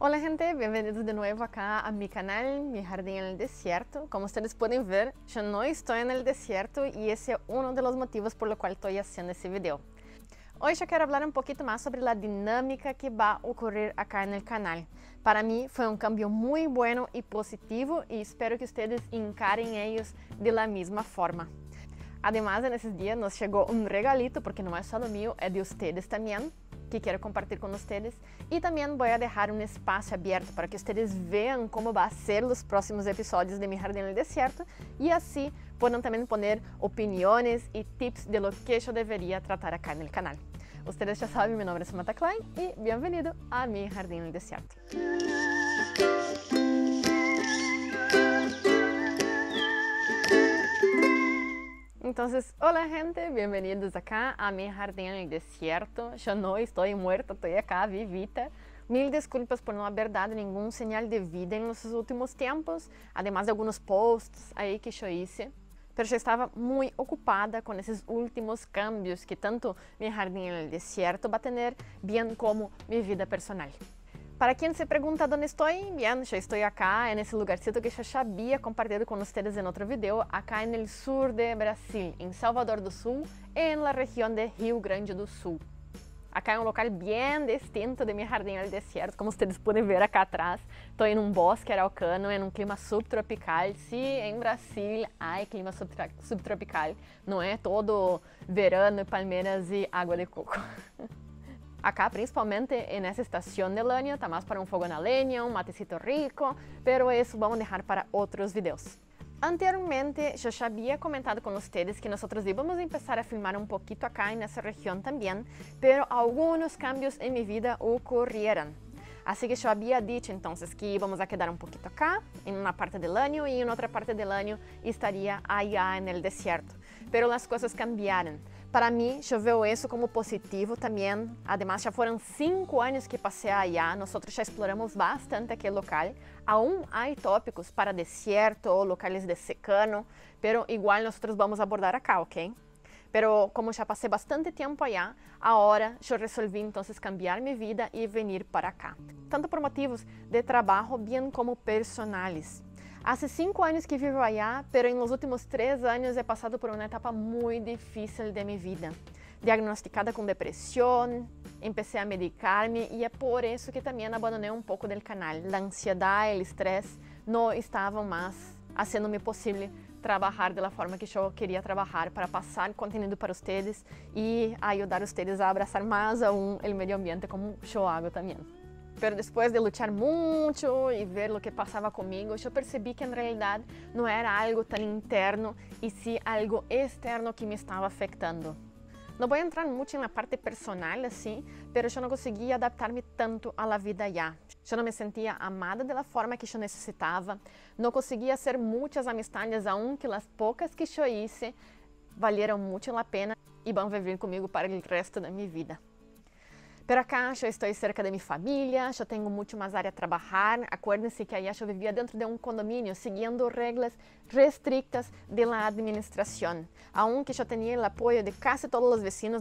Hola gente, bienvenidos de nuevo acá a mi canal, Mi Jardín en el Desierto. Como ustedes pueden ver, yo no estoy en el desierto y ese es uno de los motivos por lo cual estoy haciendo ese video. Hoy yo quiero hablar un poquito más sobre la dinámica que va a ocurrir acá en el canal. Para mí fue un cambio muy bueno y positivo y espero que ustedes encaren ellos de la misma forma. Además, en esos días nos llegó un regalito, porque no es solo mío, es de ustedes también, que quiero compartir con ustedes. Y también voy a dejar un espacio abierto para que ustedes vean cómo va a ser los próximos episodios de Mi Jardín en el Desierto y así puedan también poner opiniones y tips de lo que yo debería tratar acá en el canal. Ustedes ya saben, mi nombre es Samantha Klein y bienvenido a Mi Jardín en el Desierto. Entonces, hola gente, bienvenidos acá a Mi Jardín en el Desierto. Yo no estoy muerta, estoy acá vivita. Mil disculpas por no haber dado ningún señal de vida en los últimos tiempos, además de algunos posts ahí que yo hice. Pero yo estaba muy ocupada con esos últimos cambios que tanto Mi Jardín en el Desierto va a tener, bien como mi vida personal. Para quien se pregunta dónde estoy, bien, yo estoy acá en ese lugarcito que yo ya había compartido con ustedes en otro video, acá en el sur de Brasil, en Salvador do Sul, en la región de Rio Grande do Sul. Acá es un local bien distinto de Mi Jardín en el Desierto, como ustedes pueden ver acá atrás. Estoy en un bosque araucano, en un clima subtropical. Sí, en Brasil hay clima subtropical, no es todo verano, palmeras y agua de coco. Acá, principalmente en esa estación del año, está más para un fogón a leña, un matecito rico, pero eso vamos a dejar para otros videos. Anteriormente, yo ya había comentado con ustedes que nosotros íbamos a empezar a filmar un poquito acá en esa región también, pero algunos cambios en mi vida ocurrieron. Así que yo había dicho entonces que íbamos a quedar un poquito acá, en una parte del año, y en otra parte del año estaría allá en el desierto. Pero las cosas cambiaron. Para mí, yo veo eso como positivo también. Además, ya fueron 5 años que pasé allá. Nosotros ya exploramos bastante aquel local. Aún hay tópicos para desierto, locales de secano, pero igual nosotros vamos a abordar acá, ¿ok? Pero como ya pasé bastante tiempo allá, ahora yo resolví entonces cambiar mi vida y venir para acá. Tanto por motivos de trabajo, bien como personales. Hace 5 años que vivo allá, pero en los últimos 3 años he pasado por una etapa muy difícil de mi vida. Diagnosticada con depresión, empecé a medicarme y es por eso que también abandoné un poco del canal. La ansiedad y el estrés no estaban más haciéndome posible trabajar de la forma que yo quería trabajar para pasar contenido para ustedes y ayudar a ustedes a abrazar más aún el medio ambiente como yo hago también. Pero después de luchar mucho y ver lo que pasaba conmigo, yo percibí que en realidad no era algo tan interno y sí algo externo que me estaba afectando. No voy a entrar mucho en la parte personal así, pero yo no conseguía adaptarme tanto a la vida allá. Yo no me sentía amada de la forma que yo necesitaba, no conseguía hacer muchas amistades, aunque las pocas que yo hice valieron mucho la pena y van a vivir conmigo para el resto de mi vida. Pero acá yo estoy cerca de mi familia, yo tengo mucho más área a trabajar. Acuérdense que allá yo vivía dentro de un condominio, siguiendo reglas restrictas de la administración. Aunque yo tenía el apoyo de casi todos los vecinos,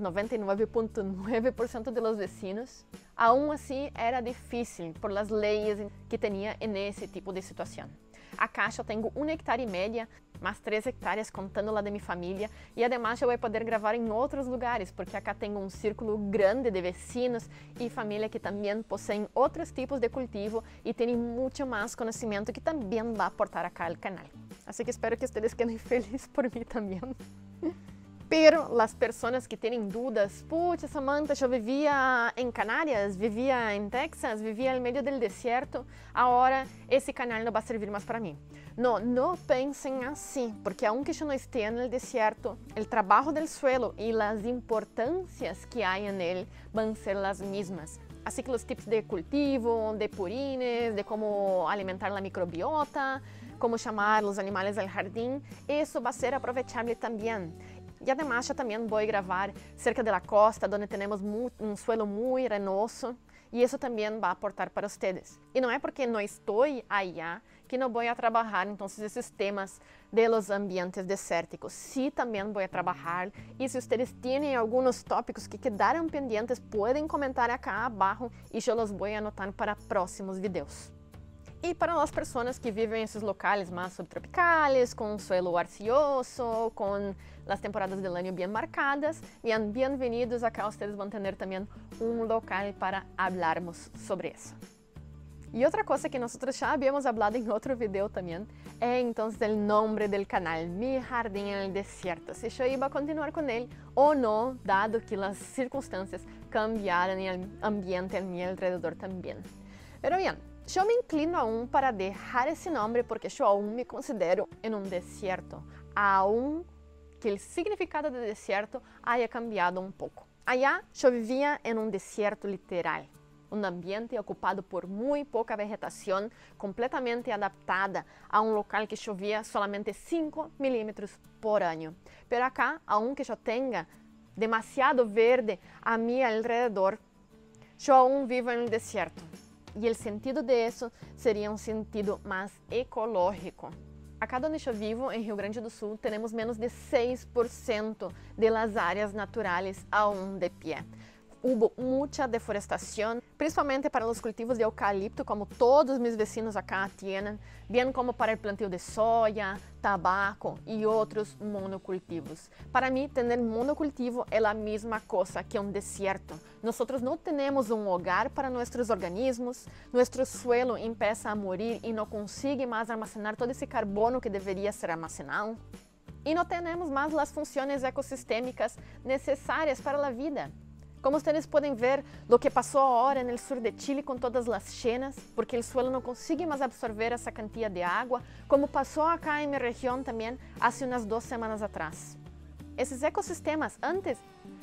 99.9% de los vecinos, aún así era difícil por las leyes que tenía en ese tipo de situación. Acá yo tengo 1,5 hectáreas, más 3 hectáreas contando la de mi familia y además yo voy a poder grabar en otros lugares porque acá tengo un círculo grande de vecinos y familia que también poseen otros tipos de cultivo y tienen mucho más conocimiento que también va a aportar acá al canal. Así que espero que ustedes queden felices por mí también. Pero las personas que tienen dudas, pucha Samantha, yo vivía en Canarias, vivía en Texas, vivía en medio del desierto, ahora ese canal no va a servir más para mí. No, no piensen así, porque aunque yo no esté en el desierto, el trabajo del suelo y las importancias que hay en él van a ser las mismas. Así que los tips de cultivo, de purines, de cómo alimentar la microbiota, cómo llamar los animales al jardín, eso va a ser aprovechable también. Y además yo también voy a grabar cerca de la costa, donde tenemos un suelo muy arenoso y eso también va a aportar para ustedes. Y no es porque no estoy allá que no voy a trabajar entonces esos temas de los ambientes desérticos. Sí, también voy a trabajar, y si ustedes tienen algunos tópicos que quedaron pendientes, pueden comentar acá abajo y yo los voy a anotar para próximos videos. E para as pessoas que vivem em esses locais mais subtropicais, com um suelo arcioso, com as temporadas do ano bem marcadas, bem-vindos acá. Vocês vão ter também um local para falarmos sobre isso. E outra coisa que nós já havíamos falado em outro vídeo também é então o nome do canal, Mi Jardín en el Desierto. Se eu ia continuar com ele ou não, dado que as circunstâncias cambiaram e o ambiente ao meu alrededor também. Pero bem, eu me inclino aún para deixar esse nome porque eu aún me considero em um deserto, aún que o significado de deserto haya cambiado um pouco. Allá eu vivia em um deserto literal, um ambiente ocupado por muito pouca vegetação, completamente adaptada a um local que chovia solamente 5 milímetros por ano. Pero acá, aunque eu tenha demasiado verde a mi alrededor, eu aún vivo em um deserto. E o sentido disso seria um sentido mais ecológico. Acá onde eu vivo, em Rio Grande do Sul, temos menos de 6% das áreas naturais aún de pé. Hubo muita deforestação, principalmente para os cultivos de eucalipto, como todos meus vecinos acá têm, bem como para o plantio de soja, tabaco e outros monocultivos. Para mim, ter monocultivo é a mesma coisa que um deserto. Nós não temos um hogar para nossos organismos, nosso suelo empieza a morir e não consegue mais armazenar todo esse carbono que deveria ser armazenado. E não temos mais as funções ecossistêmicas necessárias para a vida. Como vocês podem ver, o que passou agora no sul de Chile com todas as chenas, porque o suelo não consegue mais absorver essa quantia de água, como passou acá em minha região também há umas 2 semanas atrás. Esses ecossistemas, antes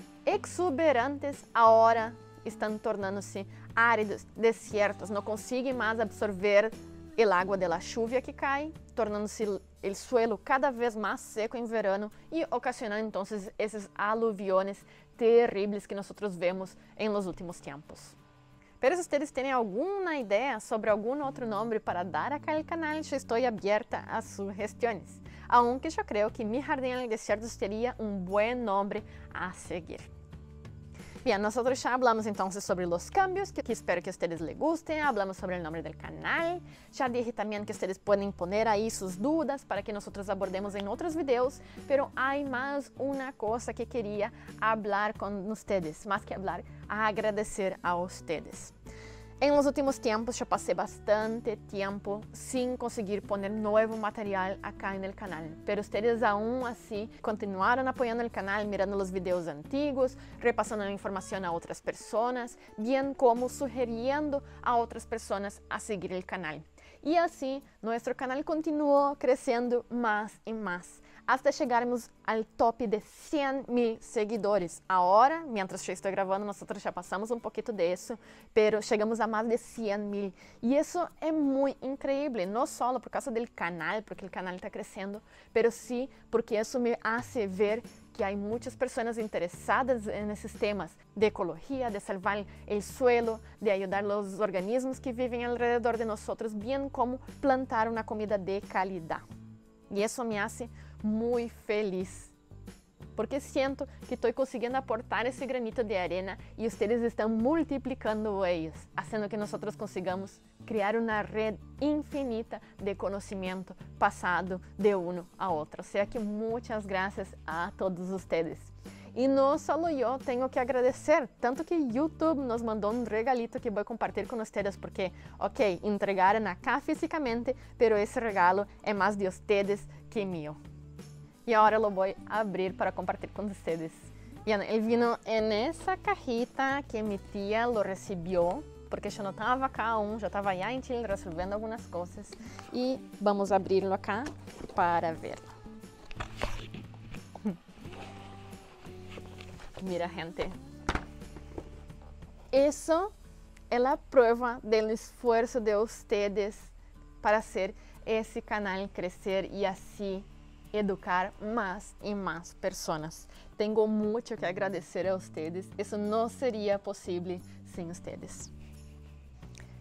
exuberantes, agora estão tornando-se áridos, desertos, não conseguem mais absorver a água da chuva que cai, tornando-se o suelo cada vez mais seco em verano e ocasionando então esses aluviones terríveis que nós vemos em los últimos tempos. Pero se vocês têm alguma ideia sobre algum outro nome para dar acá ao canal, eu estou aberta a sugestões. Aunque eu creio que Mi Jardín en el Desierto seria um bom nome a seguir. Bien, nosotros ya hablamos entonces sobre los cambios, que espero que a ustedes les gusten, hablamos sobre el nombre del canal, ya dije también que ustedes pueden poner ahí sus dudas para que nosotros abordemos en otros videos, pero hay más una cosa que quería hablar con ustedes, más que hablar, agradecer a ustedes. En los últimos tiempos yo pasé bastante tiempo sin conseguir poner nuevo material acá en el canal, pero ustedes aún así continuaron apoyando el canal, mirando los videos antiguos, repasando la información a otras personas, bien como sugiriendo a otras personas a seguir el canal. Y así nuestro canal continuó creciendo más y más, hasta chegarmos ao top de 100.000 seguidores. Agora, mientras eu estou gravando, nós já passamos um pouquinho disso, pero chegamos a mais de 100.000. E isso é muito incrível, não só por causa do canal, porque o canal está crescendo, pero sim porque isso me hace ver que há muitas pessoas interessadas nesses temas de ecologia, de salvar o suelo, de ajudar os organismos que vivem alrededor de nós, bem como plantar uma comida de qualidade. E isso me hace muito feliz, porque sinto que estou conseguindo aportar esse granito de arena e vocês estão multiplicando eles, fazendo que nós consigamos criar uma rede infinita de conhecimento passado de um a outro. O sea que muitas graças a todos vocês. E não só eu tenho que agradecer, tanto que YouTube nos mandou um regalito que vou compartilhar com vocês, porque, ok, entregaram acá fisicamente, pero esse regalo é mais de vocês que meu. E agora lo vou abrir para compartilhar com vocês. Bien, ele vino en essa cajita que mi tía lo recibió, porque eu não estava acá aún, eu estava allá em Chile resolvendo algumas coisas. E vamos abrirlo acá para verlo. Mira, gente. Isso é a prova do esforço de vocês para fazer esse canal crescer e assim educar mais e mais pessoas. Tenho muito que agradecer a vocês. Isso não seria possível sem vocês.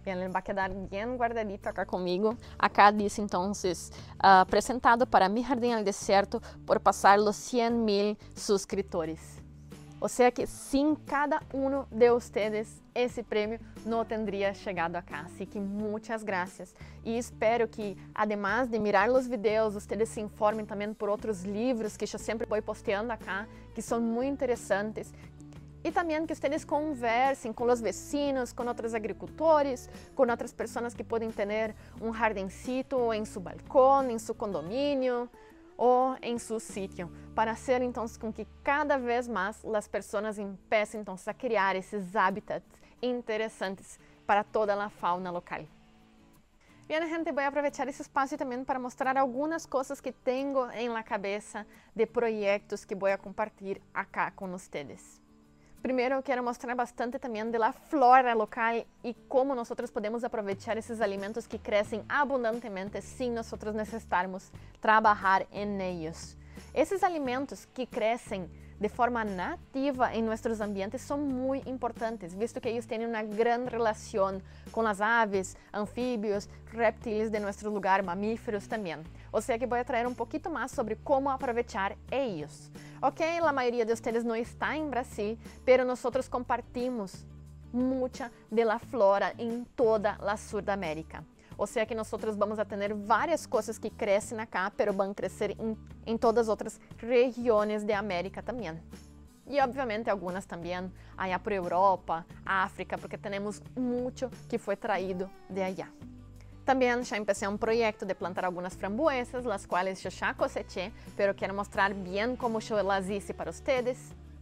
Bien, ele va a quedar bien guardadito acá conmigo. Acá dice entonces, presentado para Mi Jardín al Desierto por pasar los 100,000 suscriptores. O sea que sin cada uno de ustedes ese premio no tendría llegado acá. Así que muchas gracias. Y espero que además de mirar los videos, ustedes se informen también por otros libros que yo siempre voy posteando acá, que son muy interesantes. E também que vocês conversem com os vecinos, com outros agricultores, com outras pessoas que podem ter um jardincito em seu balcão, em seu condomínio ou em seu sítio, para fazer então com que cada vez mais as pessoas empecem então a criar esses hábitats interessantes para toda a fauna local. Bien, gente, voy a aprovechar ese espacio también para mostrar algunas cosas que tengo en la cabeza de proyectos que voy a compartir acá con ustedes. Primero, quiero mostrar bastante también de la flora local y cómo nosotros podemos aprovechar esos alimentos que crecen abundantemente sin nosotros necesitarmos trabajar en ellos. Esos alimentos que crecen de forma nativa en nuestros ambientes son muy importantes, visto que ellos tienen una gran relación con las aves, anfibios, reptiles de nuestro lugar, mamíferos también. O sea que voy a traer un poquito más sobre cómo aprovechar ellos. Ok, la mayoría de ustedes no está en Brasil, pero nosotros compartimos mucha de la flora en toda la Sudamérica. O sea que nosotros vamos a tener varias cosas que crecen acá, pero van a crecer en todas otras regiones de América también. Y obviamente algunas también allá por Europa, África, porque tenemos mucho que fue traído de allá. También ya empecé un proyecto de plantar algunas frambuesas, las cuales yo ya coseché, pero quiero mostrar bien cómo yo las hice para ustedes.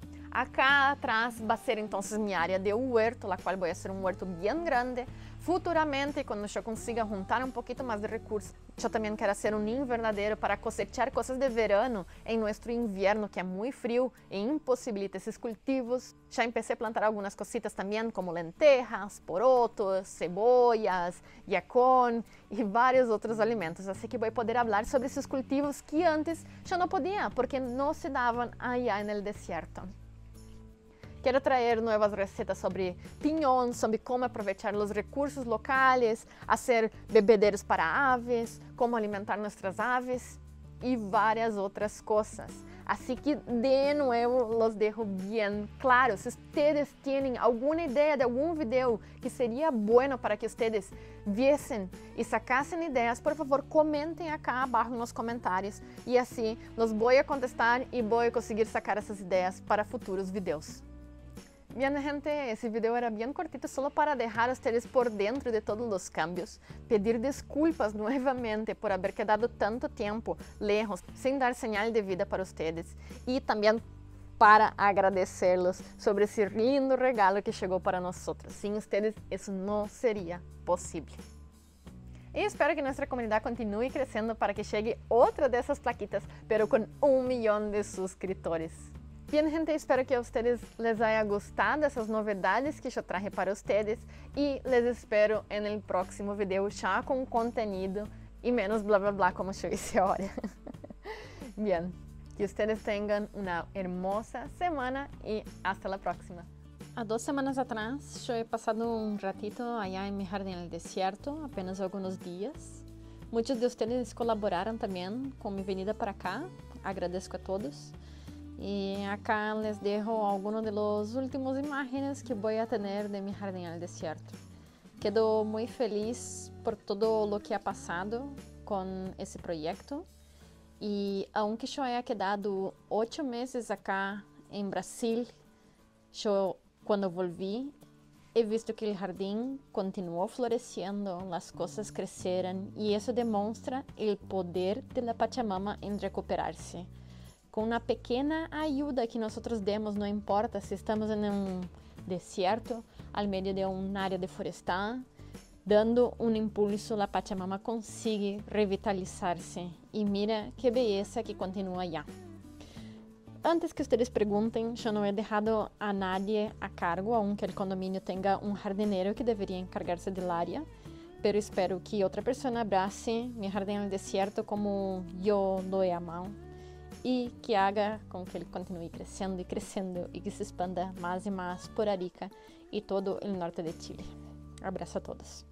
Acá atrás va a ser entonces mi área de huerto, la cual voy a hacer un huerto bien grande. Futuramente, cuando yo consiga juntar un poquito más de recursos, yo también quiero hacer un invernadero para cosechar cosas de verano en nuestro invierno, que es muy frío e imposibilita esos cultivos. Ya empecé a plantar algunas cositas también, como lentejas, porotos, cebollas, yacón y varios otros alimentos. Así que voy a poder hablar sobre esos cultivos que antes yo no podía, porque no se daban allá en el desierto. Quero trazer novas receitas sobre pinhão, sobre como aproveitar os recursos locais, fazer bebedeiros para aves, como alimentar nossas aves e várias outras coisas. Assim que, de novo, los dejo bem claro. Se vocês têm alguma ideia de algum vídeo que seria bueno para que vocês viessem e sacassem ideias, por favor, comentem acá abaixo nos comentários e assim los vou a contestar e vou conseguir sacar essas ideias para futuros vídeos. Bien, gente, ese video era bien cortito solo para dejar a ustedes por dentro de todos los cambios, pedir disculpas nuevamente por haber quedado tanto tiempo lejos sin dar señal de vida para ustedes y también para agradecerlos sobre ese lindo regalo que llegó para nosotros. Sin ustedes eso no sería posible. Y espero que nuestra comunidad continúe creciendo para que llegue otra de esas plaquitas, pero con 1 millón de suscriptores. Bien, gente, espero que a ustedes les haya gustado essas novidades que eu traje para ustedes e les espero en el próximo video já com contenido e menos blá blá blá como eu disse ahora. Bien, que ustedes tengan una hermosa semana y hasta la próxima. Há 2 semanas atrás, eu he passado um ratito allá em Mi Jardín al Desierto, apenas alguns dias. Muitos de ustedes colaboraram também com minha venida para cá, agradeço a todos. Y acá les dejo algunos de los últimos imágenes que voy a tener de Mi Jardín al Desierto. Quedo muy feliz por todo lo que ha pasado con ese proyecto. Y aunque yo haya quedado 8 meses acá en Brasil, yo cuando volví he visto que el jardín continuó floreciendo, las cosas crecieron y eso demuestra el poder de la Pachamama en recuperarse. Com uma pequena ajuda que nós demos, não importa se estamos em um deserto, ao meio de uma área de florestal, dando um impulso, a Pachamama consegue revitalizar-se. E mira que beleza que continua já. Antes que vocês perguntem, eu não he deixado a nadie a cargo, aunque o condomínio tenha um jardineiro que deveria encargar-se da área, pero espero que outra pessoa abrace Mi Jardín al Desierto como eu lo he amado. E que haga com que ele continue crescendo e que se expanda mais e mais por Arica e todo o norte de Chile. Abraço a todos.